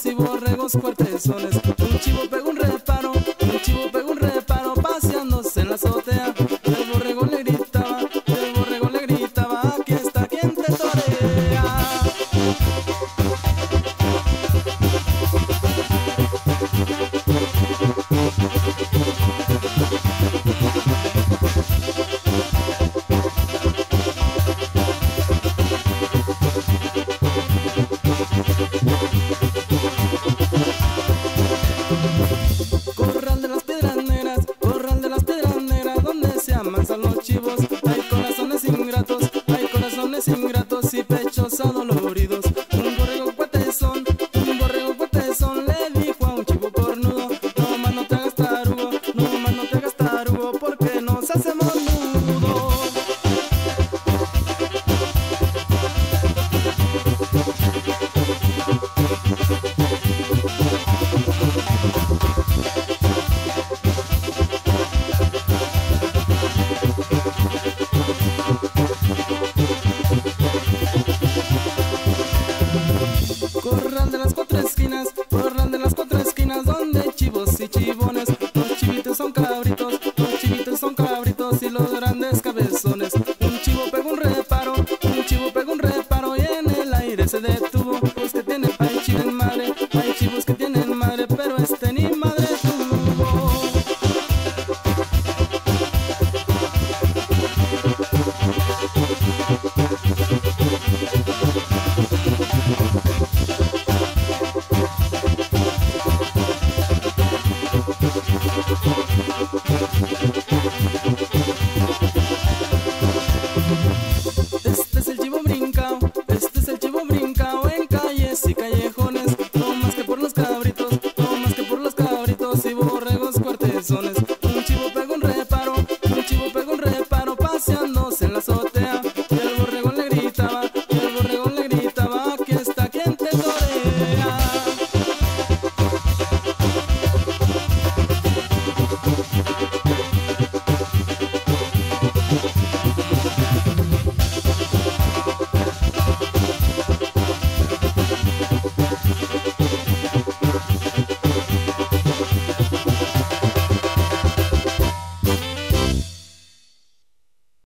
chivos y borregos cuartezones. Un chivo pegó un reparo, un chivo pegó un reparo, paseándose en la azotea. El borrego le gritaba, el borrego le gritaba, aquí está quien te torea. Corral de las piedras negras, donde se amansan los chivos. Hay corazones ingratos y pechos adoloridos. Un borrego cuatezón le dijo a un chivo cornudo: no más no te hagas tarugo, no más no te hagas tarugo, porque nos hacemos nudo. Corral de las cuatro esquinas,